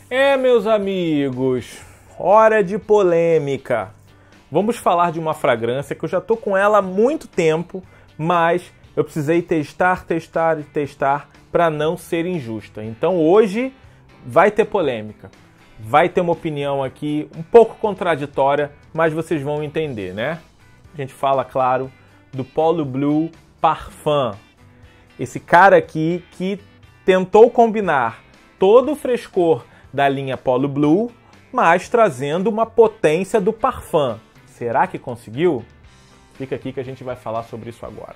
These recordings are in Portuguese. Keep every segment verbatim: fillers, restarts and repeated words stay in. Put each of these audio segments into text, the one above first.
É, meus amigos, hora de polêmica. Vamos falar de uma fragrância que eu já tô com ela há muito tempo, mas eu precisei testar, testar e testar para não ser injusta. Então hoje vai ter polêmica. Vai ter uma opinião aqui um pouco contraditória, mas vocês vão entender, né? A gente fala, claro, do Polo Blue Parfum. Esse cara aqui que tentou combinar todo o frescor da linha Polo Blue, mas trazendo uma potência do parfum. Será que conseguiu? Fica aqui que a gente vai falar sobre isso agora.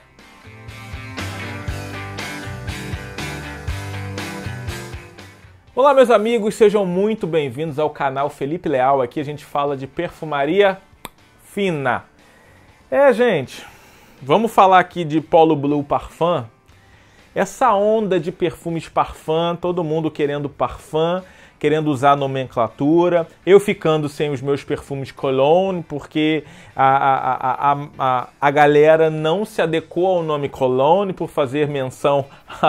Olá, meus amigos, sejam muito bem-vindos ao canal Felipe Leal. Aqui a gente fala de perfumaria fina. É, gente, vamos falar aqui de Polo Blue Parfum. Essa onda de perfumes parfum, todo mundo querendo parfum, querendo usar nomenclatura, eu ficando sem os meus perfumes cologne, porque a, a, a, a, a galera não se adequou ao nome cologne por fazer menção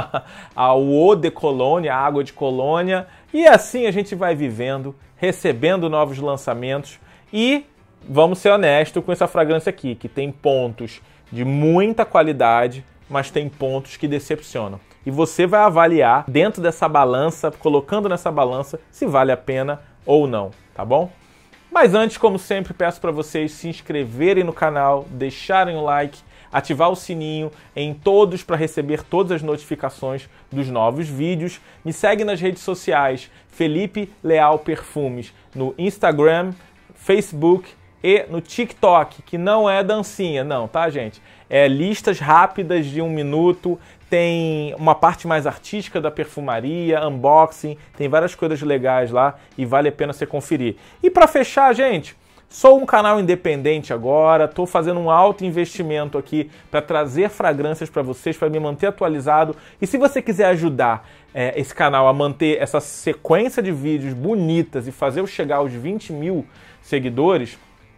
ao eau de cologne, a água de colônia, e assim a gente vai vivendo, recebendo novos lançamentos e vamos ser honestos com essa fragrância aqui, que tem pontos de muita qualidade, mas tem pontos que decepcionam. E você vai avaliar dentro dessa balança, colocando nessa balança, se vale a pena ou não, tá bom? Mas antes, como sempre, peço para vocês se inscreverem no canal, deixarem o like, ativar o sininho em todos para receber todas as notificações dos novos vídeos. Me segue nas redes sociais, Felipe Leal Perfumes, no Instagram, Facebook e no TikTok, que não é dancinha, não, tá, gente? É listas rápidas de um minuto, tem uma parte mais artística da perfumaria, unboxing, tem várias coisas legais lá e vale a pena você conferir. E para fechar, gente, sou um canal independente agora, estou fazendo um alto investimento aqui para trazer fragrâncias para vocês, para me manter atualizado. E se você quiser ajudar é, esse canal a manter essa sequência de vídeos bonitas e fazer eu chegar aos vinte mil seguidores,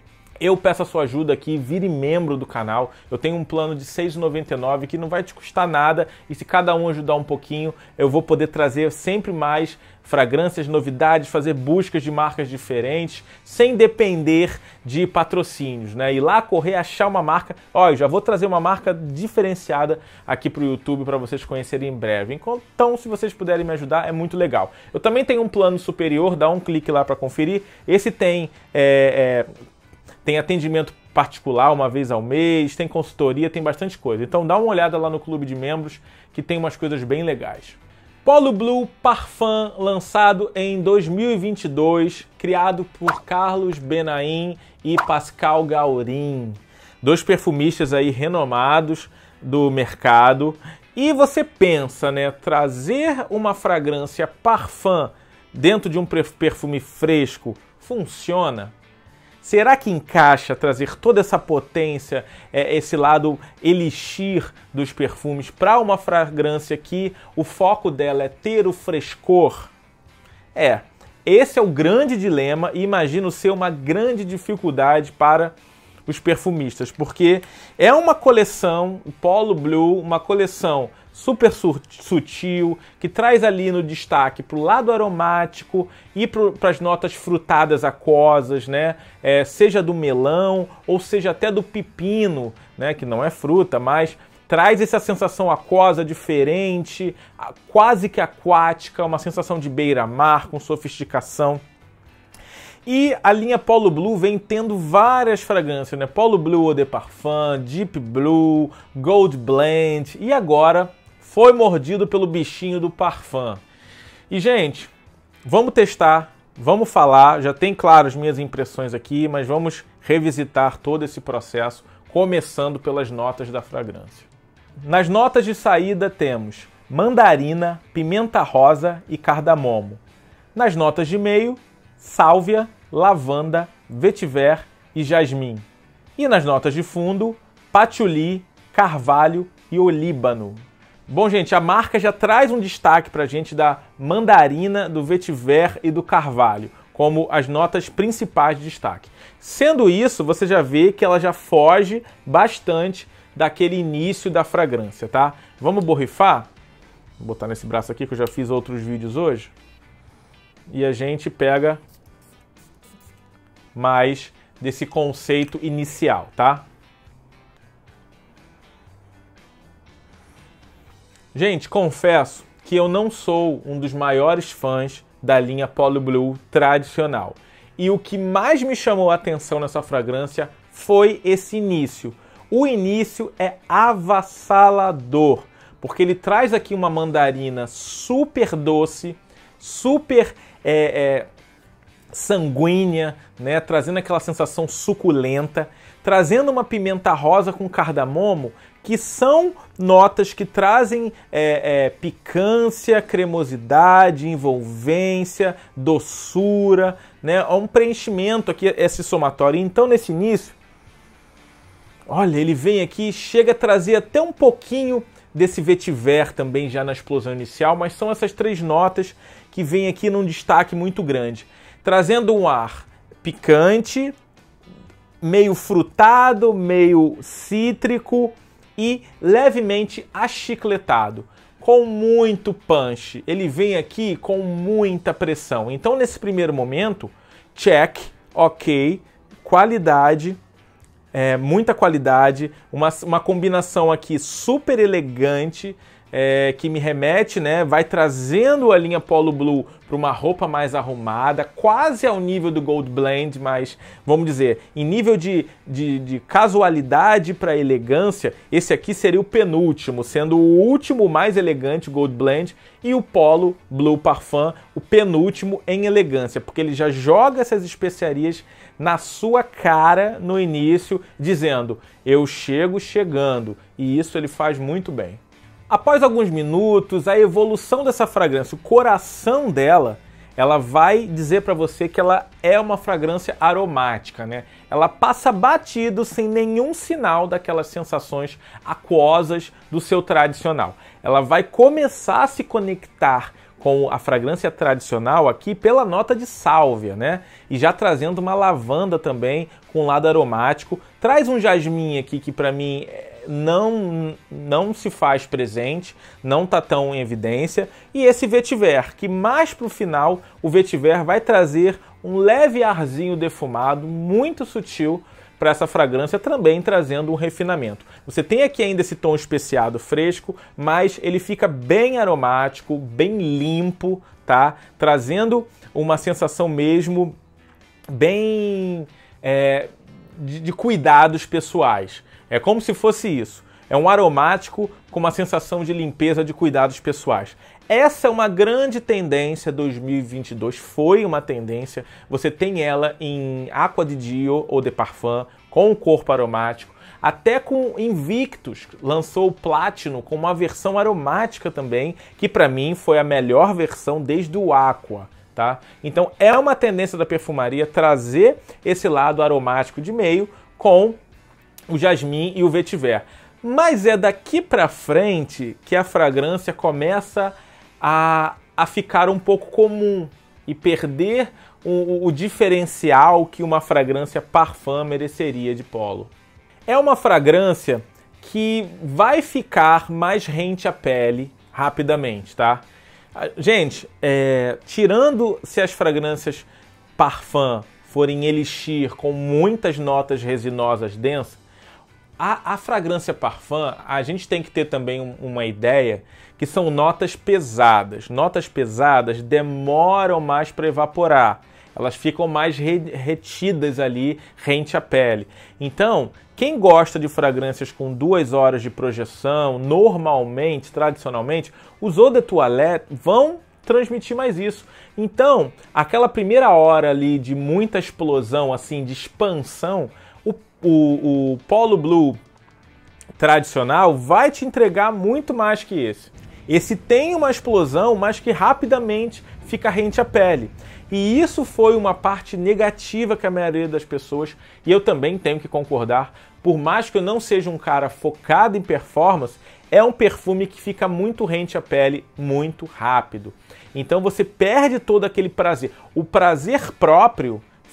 eu peço a sua ajuda aqui, vire membro do canal. Eu tenho um plano de seis reais e noventa e nove centavos que não vai te custar nada e se cada um ajudar um pouquinho, eu vou poder trazer sempre mais fragrâncias, novidades, fazer buscas de marcas diferentes, sem depender de patrocínios, né? Ir lá correr, achar uma marca. Ó, eu já vou trazer uma marca diferenciada aqui para o YouTube para vocês conhecerem em breve. Então, se vocês puderem me ajudar, é muito legal. Eu também tenho um plano superior, dá um clique lá para conferir. Esse tem... É, é, Tem atendimento particular uma vez ao mês, tem consultoria, tem bastante coisa. Então dá uma olhada lá no clube de membros que tem umas coisas bem legais. Polo Blue Parfum, lançado em dois mil e vinte e dois, criado por Carlos Benaim e Pascal Gaurin, dois perfumistas aí renomados do mercado. E você pensa, né, trazer uma fragrância parfum dentro de um perfume fresco funciona? Será que encaixa trazer toda essa potência, esse lado elixir dos perfumes para uma fragrância que o foco dela é ter o frescor? É, esse é o grande dilema e imagino ser uma grande dificuldade para os perfumistas, porque é uma coleção, o Polo Blue, uma coleção super sutil, que traz ali no destaque para o lado aromático e para as notas frutadas aquosas, né? É, seja do melão ou seja até do pepino, né? Que não é fruta, mas traz essa sensação aquosa diferente, quase que aquática, uma sensação de beira-mar com sofisticação. E a linha Polo Blue vem tendo várias fragrâncias, né? Polo Blue Eau de Parfum, Deep Blue, Gold Blend e agora foi mordido pelo bichinho do parfum. E, gente, vamos testar, vamos falar, já tem, claro, as minhas impressões aqui, mas vamos revisitar todo esse processo, começando pelas notas da fragrância. Nas notas de saída temos mandarina, pimenta rosa e cardamomo. Nas notas de meio, sálvia, lavanda, vetiver e jasmim. E nas notas de fundo, patchouli, carvalho e olíbano. Bom, gente, a marca já traz um destaque para a gente da mandarina, do vetiver e do carvalho, como as notas principais de destaque. Sendo isso, você já vê que ela já foge bastante daquele início da fragrância, tá? Vamos borrifar? Vou botar nesse braço aqui que eu já fiz outros vídeos hoje. e a gente pega mais desse conceito inicial, tá? Gente, confesso que eu não sou um dos maiores fãs da linha Polo Blue tradicional. E o que mais me chamou a atenção nessa fragrância foi esse início. O início é avassalador, porque ele traz aqui uma mandarina super doce, super é, é, sanguínea, né? Trazendo aquela sensação suculenta, trazendo uma pimenta rosa com cardamomo, que são notas que trazem é, é, picância, cremosidade, envolvência, doçura, né? Há um preenchimento aqui, esse somatório. Então, nesse início, olha, ele vem aqui, chega a trazer até um pouquinho desse vetiver também já na explosão inicial, mas são essas três notas que vêm aqui num destaque muito grande, trazendo um ar picante, meio frutado, meio cítrico e levemente achicletado, com muito punch. Ele vem aqui com muita pressão. Então, nesse primeiro momento, check, ok, qualidade, é, muita qualidade, uma, uma combinação aqui super elegante, é, que me remete, né, vai trazendo a linha Polo Blue para uma roupa mais arrumada, quase ao nível do Gold Blend, mas, vamos dizer, em nível de, de, de casualidade para elegância, esse aqui seria o penúltimo, sendo o último mais elegante Gold Blend, e o Polo Blue Parfum, o penúltimo em elegância, porque ele já joga essas especiarias na sua cara no início, dizendo, eu chego chegando, e isso ele faz muito bem. Após alguns minutos, a evolução dessa fragrância, o coração dela, ela vai dizer para você que ela é uma fragrância aromática, né? Ela passa batido sem nenhum sinal daquelas sensações aquosas do seu tradicional. Ela vai começar a se conectar com a fragrância tradicional aqui pela nota de sálvia, né? E já trazendo uma lavanda também com lado aromático. Traz um jasmim aqui que para mim não, não se faz presente, não tá tão em evidência. E esse vetiver, que mais pro final o vetiver vai trazer um leve arzinho defumado, muito sutil, para essa fragrância, também trazendo um refinamento. Você tem aqui ainda esse tom especiado fresco, mas ele fica bem aromático, bem limpo, tá? Trazendo uma sensação mesmo bem é, de, de cuidados pessoais. É como se fosse isso. É um aromático com uma sensação de limpeza, de cuidados pessoais. Essa é uma grande tendência dois mil e vinte e dois, foi uma tendência. Você tem ela em Acqua di Dio ou de Parfum, com um corpo aromático. Até com Invictus, lançou o Platinum com uma versão aromática também, que para mim foi a melhor versão desde o Aqua. Tá? Então é uma tendência da perfumaria trazer esse lado aromático de meio com o jasmim e o vetiver. Mas é daqui para frente que a fragrância começa a, a ficar um pouco comum e perder o, o diferencial que uma fragrância parfum mereceria de Polo. É uma fragrância que vai ficar mais rente à pele rapidamente, tá? Gente, é, tirando se as fragrâncias parfum forem elixir com muitas notas resinosas densas, A, a fragrância parfum, a gente tem que ter também um, uma ideia que são notas pesadas. Notas pesadas demoram mais para evaporar. Elas ficam mais re, retidas ali, rente à pele. Então, quem gosta de fragrâncias com duas horas de projeção, normalmente, tradicionalmente, os eau de toilette vão transmitir mais isso. Então, aquela primeira hora ali de muita explosão, assim, de expansão, O, o Polo Blue tradicional vai te entregar muito mais que esse. Esse tem uma explosão, mas que rapidamente fica rente à pele. E isso foi uma parte negativa que a maioria das pessoas, e eu também tenho que concordar, por mais que eu não seja um cara focado em performance, é um perfume que fica muito rente à pele muito rápido. Então você perde todo aquele prazer. O prazer próprio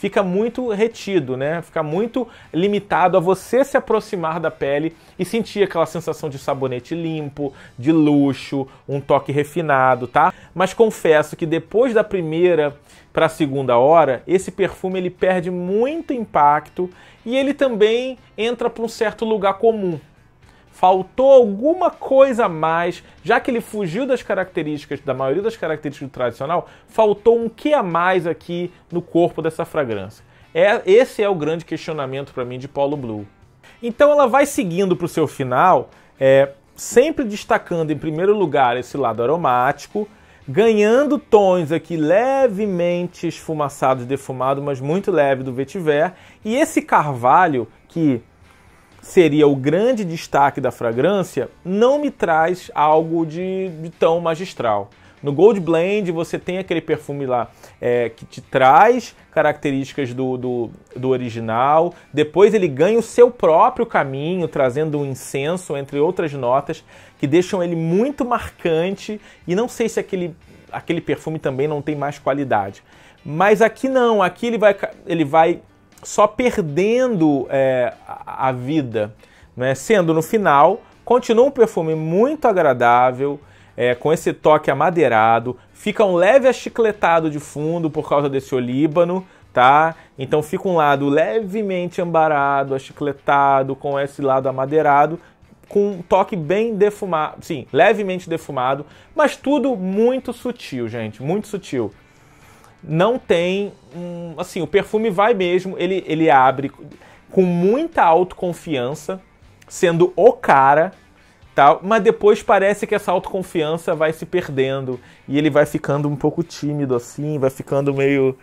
fica muito retido, né? Fica muito limitado a você se aproximar da pele e sentir aquela sensação de sabonete limpo, de luxo, um toque refinado, tá? Mas confesso que depois da primeira para a segunda hora, esse perfume ele perde muito impacto e ele também entra para um certo lugar comum. Faltou alguma coisa a mais, já que ele fugiu das características, da maioria das características do tradicional, faltou um que a mais aqui no corpo dessa fragrância. É, esse é o grande questionamento para mim de Polo Blue. Então ela vai seguindo para o seu final, é, sempre destacando em primeiro lugar esse lado aromático, ganhando tons aqui levemente esfumaçados, defumados, mas muito leve do vetiver, e esse carvalho que seria o grande destaque da fragrância, não me traz algo de, de tão magistral. No Gold Blend você tem aquele perfume lá é, que te traz características do, do, do original, depois ele ganha o seu próprio caminho, trazendo um incenso, entre outras notas, que deixam ele muito marcante, e não sei se aquele, aquele perfume também não tem mais qualidade. Mas aqui não, aqui ele vai... Ele vai só perdendo é, a, a vida, né? Sendo no final, continua um perfume muito agradável, é, com esse toque amadeirado, fica um leve achicletado de fundo por causa desse olíbano, tá? Então fica um lado levemente ambarado, achicletado, com esse lado amadeirado, com um toque bem defumado, sim, levemente defumado, mas tudo muito sutil, gente, muito sutil. Não tem, hum, assim, o perfume vai mesmo, ele, ele abre com muita autoconfiança, sendo o cara, tá? Mas depois parece que essa autoconfiança vai se perdendo e ele vai ficando um pouco tímido assim, vai ficando meio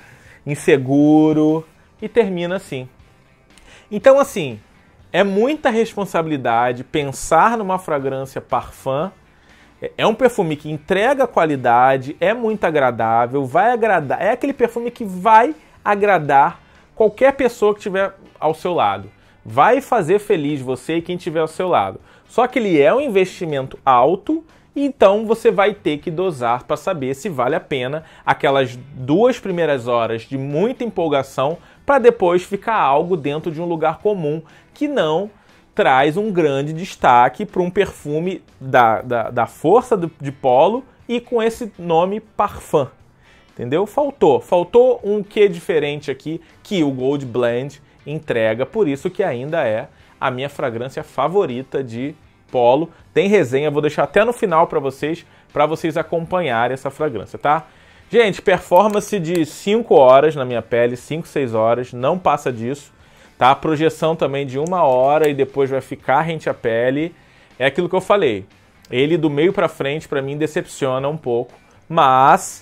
inseguro e termina assim. Então, assim, é muita responsabilidade pensar numa fragrância parfum. É um perfume que entrega qualidade, é muito agradável, vai agradar, é aquele perfume que vai agradar qualquer pessoa que estiver ao seu lado. Vai fazer feliz você e quem estiver ao seu lado. Só que ele é um investimento alto, então você vai ter que dosar para saber se vale a pena aquelas duas primeiras horas de muita empolgação para depois ficar algo dentro de um lugar comum que não traz um grande destaque para um perfume da, da, da força do, de Polo e com esse nome parfum, entendeu? Faltou, faltou um quê diferente aqui que o Gold Blend entrega, por isso que ainda é a minha fragrância favorita de Polo. Tem resenha, vou deixar até no final para vocês, para vocês acompanharem essa fragrância, tá? Gente, performance de cinco horas na minha pele, cinco, seis horas, não passa disso. Tá? A projeção também de uma hora e depois vai ficar rente à pele. É aquilo que eu falei. Ele do meio pra frente, pra mim, decepciona um pouco. Mas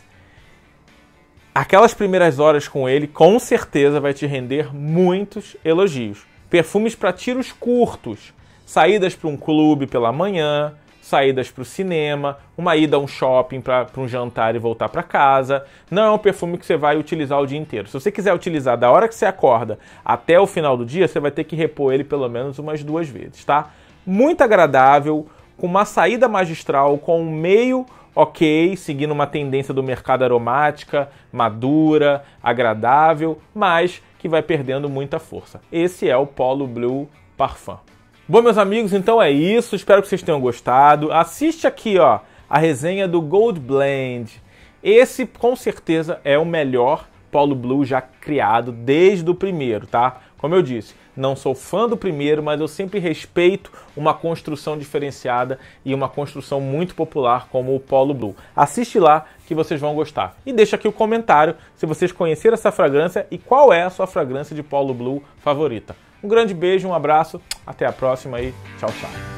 aquelas primeiras horas com ele, com certeza vai te render muitos elogios. Perfumes para tiros curtos. Saídas para um clube pela manhã, saídas para o cinema, uma ida a um shopping para um jantar e voltar para casa. Não é um perfume que você vai utilizar o dia inteiro. Se você quiser utilizar da hora que você acorda até o final do dia, você vai ter que repor ele pelo menos umas duas vezes, tá? Muito agradável, com uma saída magistral, com um meio ok, seguindo uma tendência do mercado aromática, madura, agradável, mas que vai perdendo muita força. Esse é o Polo Blue Parfum. Bom, meus amigos, então é isso. Espero que vocês tenham gostado. Assiste aqui, ó, a resenha do Gold Blend. Esse, com certeza, é o melhor Polo Blue já criado desde o primeiro, tá? Como eu disse, não sou fã do primeiro, mas eu sempre respeito uma construção diferenciada e uma construção muito popular como o Polo Blue. Assiste lá que vocês vão gostar. E deixa aqui o comentário se vocês conheceram essa fragrância e qual é a sua fragrância de Polo Blue favorita. Um grande beijo, um abraço, até a próxima e tchau, tchau.